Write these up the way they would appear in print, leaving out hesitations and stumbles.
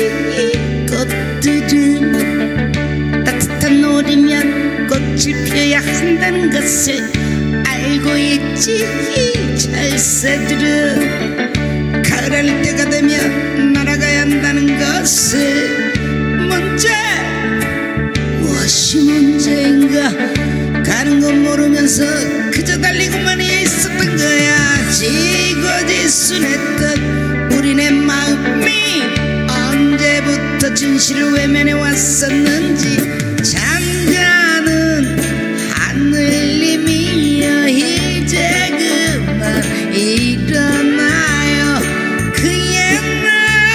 꽃들은 따뜻한 노리면 꽃이 피어야 한다는 것을 알고 있지. 철새들은 가을할 때가 되면 날아가야 한다는 것을. 문제, 무엇이 문제인가? 가는 건 모르면서 그저 달리고만 있었던 거야. 지고지순했던 우리네 마음이 언제부터 진실을 외면해 왔었는지. 잠자는 하늘님이여 이제 그만 일어나요. 그 옛날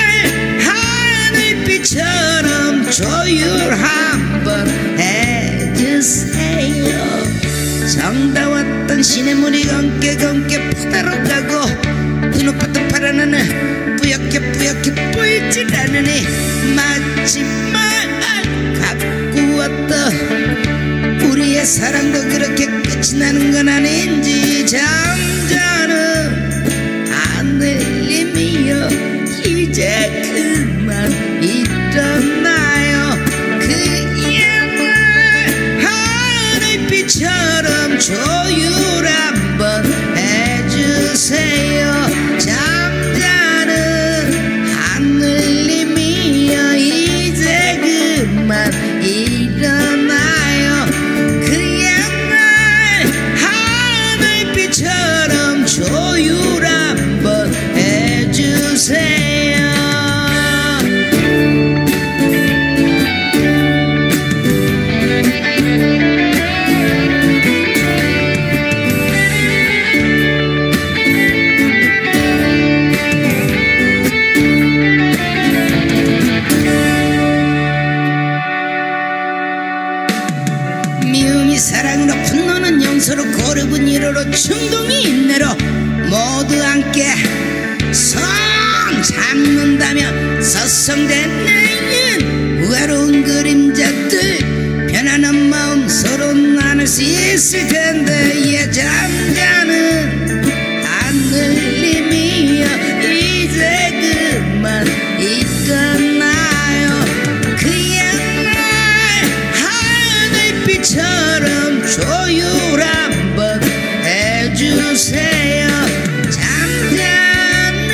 하늘빛처럼 조율 한번 해주세요. 정다웠던 시냇물이 검게 바다로 가고 눈오빠도 파란 하늘 뿌옇게 보이질 않으니 마지막 가꾸었던 우리의 사랑도 그렇게 끝이 나는 건 아닌지. 잠자는 하늘님이여 이제 그만 일어나요. 그 옛날 하늘빛처럼 조율 한번 해주세요. 잠자는 하늘님이여 이제 그만 일어나요. 그 옛날 하늘빛처럼 조율 한번 해주세요. 미움이 사랑으로 분노는 용서로 고르분 이로로 충동이 인내로 모두 함께 손 잡는다면 서성대는 외로운 그림자들 편안한 마음 서로 나눌 수 있을 텐데. 예, 잠자는 하늘님이여 이제 그만 일어나요. 그 옛날 하늘빛처럼 조율 한번 해주세요. 잠자는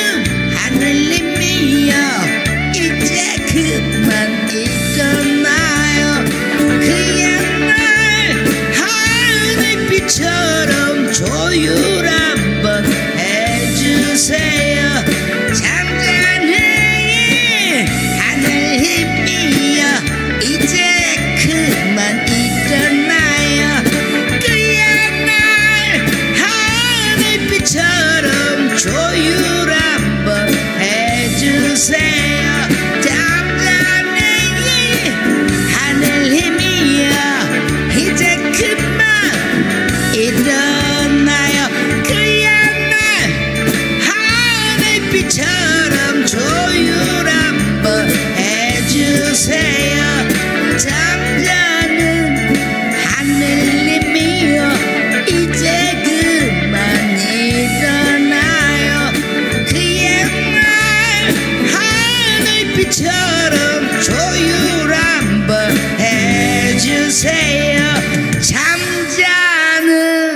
하늘님이여 이제 그만 일어나요. 그 옛날 하늘빛처럼 조율 한번 해주세요. 잠자는 하늘님이여 이제 그만 일어나요. 그 옛날 하늘빛처럼 조율 한번 해주세요. 잠자는 하늘님이여 이제 그만 일어나요. 그 옛날 하늘빛처럼 조율 한번 해주세요. 잠자는 하늘님이여 이제 그만 일어나요. 그 옛날 하늘빛처럼 조율 한번 해주세요. 잠자는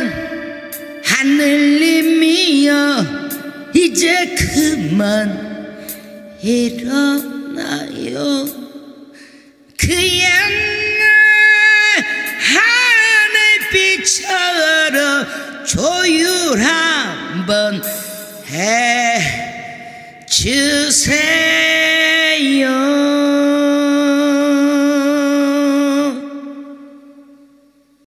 하늘님이여 이제 그만 일어나요. 그 옛날 하늘빛처럼 조율 한번 해주세요.